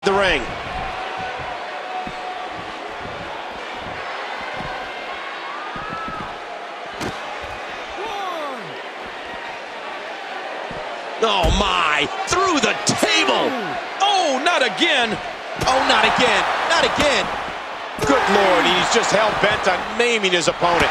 The ring. Oh my, through the table. Oh, not again. Oh, not again, not again. Good Lord, he's just hell-bent on maiming his opponent.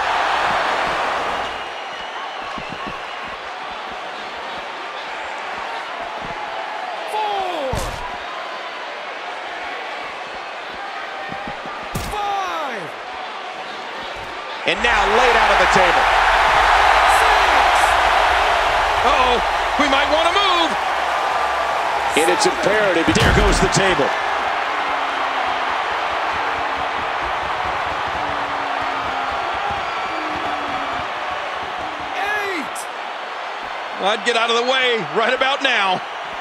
And now laid out on the table. Uh-oh, we might want to move. And it's imperative. There goes the table. I'd get out of the way right about now.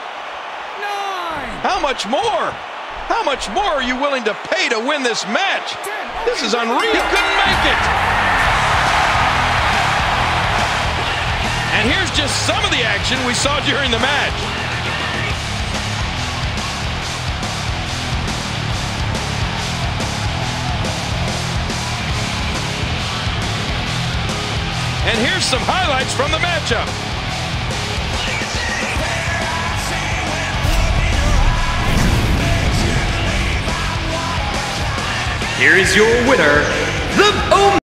9. How much more? How much more are you willing to pay to win this match? This is unreal. He couldn't make it. And here's just some of the action we saw during the match. And here's some highlights from the matchup. Here is your winner,